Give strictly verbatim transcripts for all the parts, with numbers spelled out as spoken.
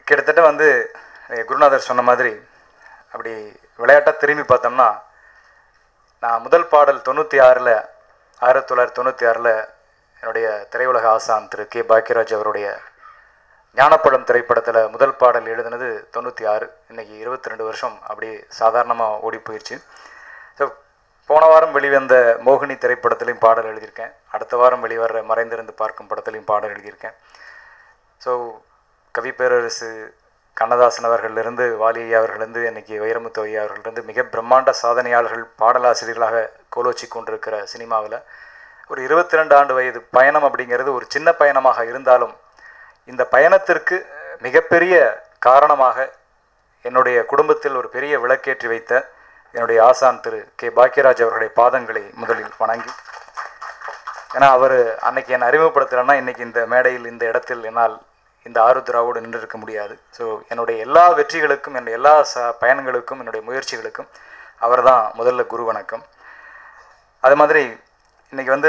கிட்டத்தட்ட வந்து குருநாதர் சொன்ன மாதிரி அப்படி விளையாட்டாக திரும்பி பார்த்தோம்னா, நான் முதல் பாடல் தொண்ணூற்றி ஆறில் ஆயிரத்தி தொள்ளாயிரத்தி தொண்ணூற்றி ஆறில் என்னுடைய திரையுலக ஆசான் திரு கே பாக்கியராஜ் அவருடைய ஞானப்பழம் திரைப்படத்தில் முதல் பாடல் எழுதுனது தொண்ணூற்றி ஆறு. இன்றைக்கி இருபத்தி ரெண்டு வருஷம் அப்படி சாதாரணமாக ஓடி போயிடுச்சு. ஸோ போன வாரம் வெளிவந்த மோகினி திரைப்படத்துலையும் பாடல் எழுதியிருக்கேன். அடுத்த வாரம் வெளிவர மறைந்திருந்து பார்க்கும் படத்துலையும் பாடல் எழுதியிருக்கேன். ஸோ கவி பேரரசு கண்ணதாசன் அவர்களிலிருந்து வாலி ஐயா அவர்களிருந்து இன்றைக்கி வைரமுத்து ஐயா அவர்களிருந்து மிக பிரம்மாண்ட சாதனையாளர்கள் பாடலாசிரியர்களாக கோலோச்சி கொண்டிருக்கிற சினிமாவில் ஒரு இருபத்தி ரெண்டு ஆண்டு வயது பயணம் அப்படிங்கிறது ஒரு சின்ன பயணமாக இருந்தாலும் இந்த பயணத்திற்கு மிகப்பெரிய காரணமாக என்னுடைய குடும்பத்தில் ஒரு பெரிய விளக்கேற்றி வைத்த என்னுடைய ஆசான் திரு கே பாக்கியராஜ் அவர்களுடைய பாதங்களை முதலில் வணங்கி, ஏன்னா அவர் அன்னைக்கு என்னை அறிமுகப்படுத்துகிறேன்னா இன்றைக்கி இந்த மேடையில் இந்த இடத்தில் என்னால் இந்த ஆருத்ராவோடு நின்று இருக்க முடியாது. ஸோ என்னுடைய எல்லா வெற்றிகளுக்கும் என்னுடைய எல்லா ச பயணங்களுக்கும் என்னுடைய முயற்சிகளுக்கும் அவர் தான் முதல்ல குரு வணக்கம். அது மாதிரி இன்றைக்கி வந்து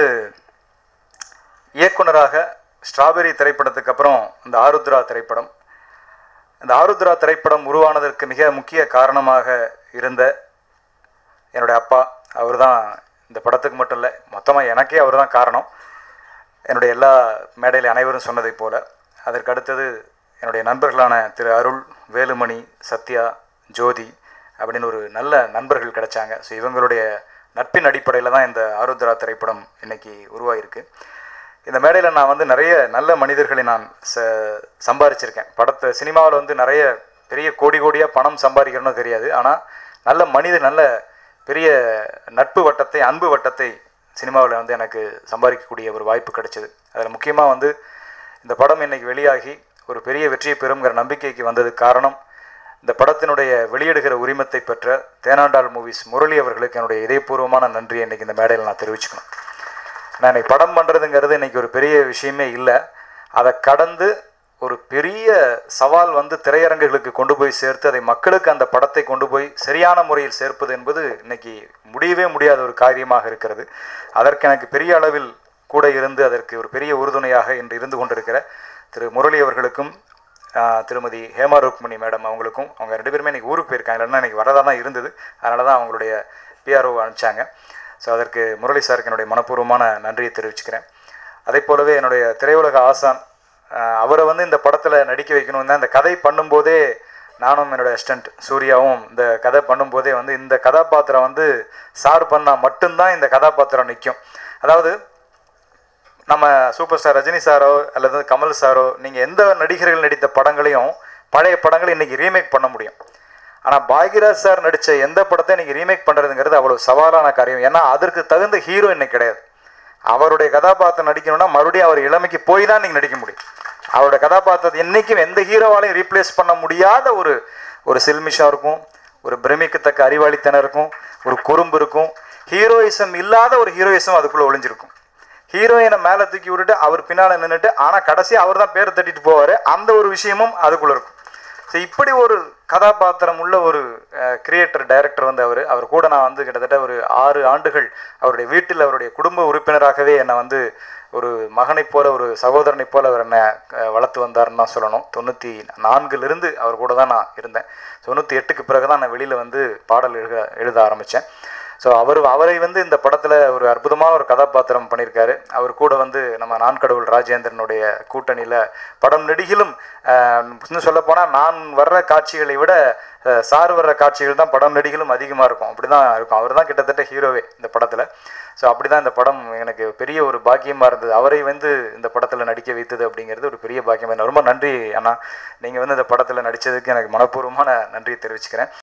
இயக்குனராக ஸ்ட்ராபெரி திரைப்படத்துக்கு அப்புறம் இந்த ஆருத்ரா திரைப்படம், இந்த ஆருத்ரா திரைப்படம் உருவானதற்கு மிக முக்கிய காரணமாக இருந்த என்னுடைய அப்பா, அவர் தான் இந்த படத்துக்கு மட்டும் இல்லை மொத்தமாக எனக்கே அவர் தான் காரணம். என்னுடைய எல்லா மேடையில் அனைவரும் சொன்னதை போல் அதற்கு அடுத்தது என்னுடைய நண்பர்களான திரு அருள், வேலுமணி, சத்யா, ஜோதி அப்படின்னு ஒரு நல்ல நண்பர்கள் கிடைச்சாங்க. ஸோ இவங்களுடைய நட்பின் அடிப்படையில் தான் இந்த ஆருத்ரா திரைப்படம் இன்றைக்கி உருவாகிருக்கு. இந்த மேடையில் நான் வந்து நிறைய நல்ல மனிதர்களை நான் ச சம்பாதிச்சிருக்கேன். படத்தை சினிமாவில் வந்து நிறைய பெரிய கோடி கோடியாக பணம் சம்பாதிக்கிறோன்னு தெரியாது, ஆனால் நல்ல மனிதர், நல்ல பெரிய நட்பு வட்டத்தை, அன்பு வட்டத்தை சினிமாவில் வந்து எனக்கு சம்பாதிக்கக்கூடிய ஒரு வாய்ப்பு கிடைச்சிது. அதில் முக்கியமாக வந்து இந்த படம் இன்றைக்கி வெளியாகி ஒரு பெரிய வெற்றியை பெறுங்கிற நம்பிக்கைக்கு வந்ததுக்கு காரணம் இந்த படத்தினுடைய வெளியிடுகிற உரிமத்தை பெற்ற தேனாண்டாள் மூவிஸ் முரளி அவர்களுக்கு என்னுடைய இதயபூர்வமான நன்றியை இன்றைக்கி இந்த மேடையில் நான் தெரிவிச்சுக்கணும். நான் இன்றைக்கி படம் பண்ணுறதுங்கிறது இன்றைக்கி ஒரு பெரிய விஷயமே இல்லை. அதை கடந்து ஒரு பெரிய சவால் வந்து திரையரங்குகளுக்கு கொண்டு போய் சேர்த்து அதை மக்களுக்கு அந்த படத்தை கொண்டு போய் சரியான முறையில் சேர்ப்பது என்பது இன்றைக்கி முடியவே முடியாத ஒரு காரியமாக இருக்கிறது. அதற்கு எனக்கு பெரிய அளவில் கூட இருந்து அதற்கு ஒரு பெரிய உறுதுணையாக இன்று இருந்து கொண்டிருக்கிற திரு முரளி அவர்களுக்கும் திருமதி ஹேமா ருக்மணி மேடம் அவங்களுக்கும், அவங்க ரெண்டு பேருமே இன்றைக்கி ஊருக்கு போயிருக்காங்க, இல்லைன்னா இன்றைக்கி வரதாக தான் இருந்தது, அதனால தான் அவங்களுடைய பிஆர்ஓ அனுப்பிச்சாங்க. ஸோ அதற்கு முரளி சாருக்கு என்னுடைய மனப்பூர்வமான நன்றியை தெரிவிச்சுக்கிறேன். அதே போலவே என்னுடைய திரையுலக ஆசான், அவரை வந்து இந்த படத்தில் நடிக்க வைக்கணும் தான் இந்த கதை பண்ணும்போதே நானும் என்னோடய அசிஸ்டண்ட் சூர்யாவும் இந்த கதை பண்ணும்போதே வந்து இந்த கதாபாத்திரம் வந்து சார் பண்ணால் மட்டும்தான் இந்த கதாபாத்திரம் நிற்கும். அதாவது நம்ம சூப்பர் ஸ்டார் ரஜினி சாரோ அல்லது கமல் சாரோ நீங்கள் எந்த நடிகர்கள் நடித்த படங்களையும் பழைய படங்களை இன்றைக்கி ரீமேக் பண்ண முடியும். ஆனால் பாக்யராஜ் சார் நடித்த எந்த படத்தை இன்றைக்கி ரீமேக் பண்ணுறதுங்கிறது அவ்வளோ சவாலான காரியம். ஏன்னா அதற்கு தகுந்த ஹீரோ இன்னைக்கு கிடையாது. அவருடைய கதாபாத்திரம் நடிக்கணும்னா மறுபடியும் அவர் இளமைக்கு போய் தான் நீங்கள் நடிக்க முடியும். அவருடைய கதாபாத்திரத்தை என்றைக்கும் எந்த ஹீரோவாலையும் ரீப்ளேஸ் பண்ண முடியாத ஒரு ஒரு சில்மிஷம் இருக்கும், ஒரு பிரமிக்கத்தக்க அறிவாளித்தனம் இருக்கும், ஒரு குறும்பு இருக்கும். ஹீரோயிசம் இல்லாத ஒரு ஹீரோயிசம் அதுக்குள்ளே ஒளிஞ்சிருக்கும். ஹீரோயினை மேலே தூக்கி விட்டுட்டு அவர் பின்னால் நின்றுட்டு ஆனால் கடைசி அவர் தான் பேர் தட்டிட்டு போவார், அந்த ஒரு விஷயமும் அதுக்குள்ளே இருக்கும். ஸோ இப்படி ஒரு கதாபாத்திரம் உள்ள ஒரு கிரியேட்டர் டைரக்டர் வந்து அவர் அவர் கூட நான் வந்து கிட்டத்தட்ட ஒரு ஆறு ஆண்டுகள் அவருடைய வீட்டில் அவருடைய குடும்ப உறுப்பினராகவே என்னை வந்து ஒரு மகனைப் போல, ஒரு சகோதரனைப் போல அவர் என்னை வளர்த்து வந்தார்னு தான் சொல்லணும். தொண்ணூற்றி நான்குலேருந்து அவர் கூட தான் நான் இருந்தேன். தொண்ணூற்றி எட்டுக்கு பிறகு தான் நான் வெளியில் வந்து பாடல் எழுத எழுத ஆரம்பித்தேன். ஸோ அவர் அவரை வந்து இந்த படத்தில் ஒரு அற்புதமான ஒரு கதாபாத்திரம் பண்ணியிருக்காரு. அவர் கூட வந்து நம்ம நான் கடவுள் ராஜேந்திரனுடைய கூட்டணியில் படம் நெடுகிலும் இன்னும் சொல்லப்போனால் நான் வர்ற காட்சிகளை விட சார் வர்ற காட்சிகள் தான் படம் நெடுகிலும் அதிகமாக இருக்கும். அப்படி தான் இருக்கும். அவர் தான் கிட்டத்தட்ட ஹீரோவே இந்த படத்தில். ஸோ அப்படி தான் இந்த படம் எனக்கு பெரிய ஒரு பாக்கியமாக இருந்தது. அவரை வந்து இந்த படத்தில் நடிக்க வைத்தது அப்படிங்கிறது ஒரு பெரிய பாக்கியமாக இருந்தது. ரொம்ப நன்றி அண்ணா, நீங்கள் வந்து இந்த படத்தில் நடித்ததுக்கு எனக்கு மனப்பூர்வமான நன்றியை தெரிவிச்சுக்கிறேன்.